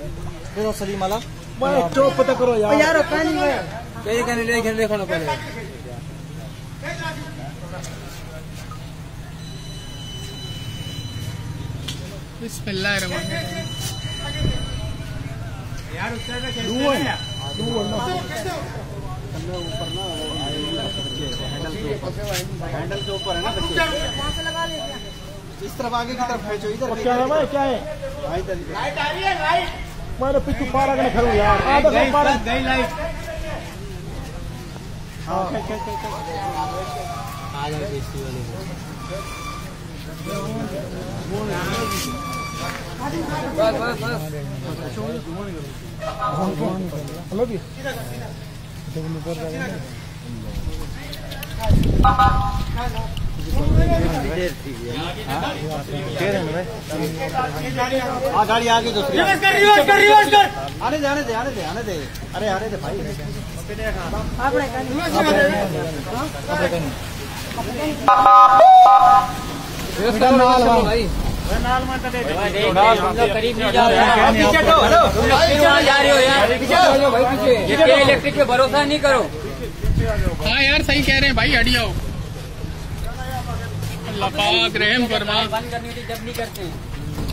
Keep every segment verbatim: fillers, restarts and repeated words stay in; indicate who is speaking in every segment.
Speaker 1: देखो सलीम वाला
Speaker 2: चौक पता करो यार
Speaker 1: यार पानी में ले कहने ले कहने देखो ना पहले
Speaker 2: बिस्मिल्लाहिर्रहमानिर्रहीम यार उससे ना खेलते हैं दूर ना ऊपर ना हैंडल के ऊपर हैंडल के ऊपर है ना बच्चे वहां से लगा ले इस तरफ आगे की तरफ खींचो इधर क्या है भाई क्या है भाई इधर लाइट आ रही है लाइट मेरे पीछे पारा के खड़ो यार आधा से पारा गई लाइट हां खेल खेल खेल आ जाओ देसी वाले बस बस बस हेलो जी हाँ गाड़ी आ गई दूसरी आने दे आने दे आने दे आने दे अरे आने दे भाई
Speaker 1: करीब नहीं जा रहे हो यार भाई पीछे इलेक्ट्रिक पे भरोसा नहीं करो।
Speaker 2: हाँ यार सही कह रहे हैं भाई हट जाओ अल्लाह पाक रहम फरमा
Speaker 1: बंद करनी होती जब नहीं करते हैं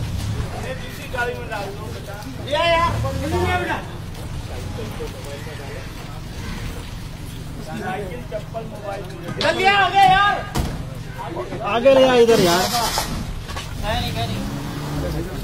Speaker 2: जल्दी आ गए यार आगे ले आ इधर यार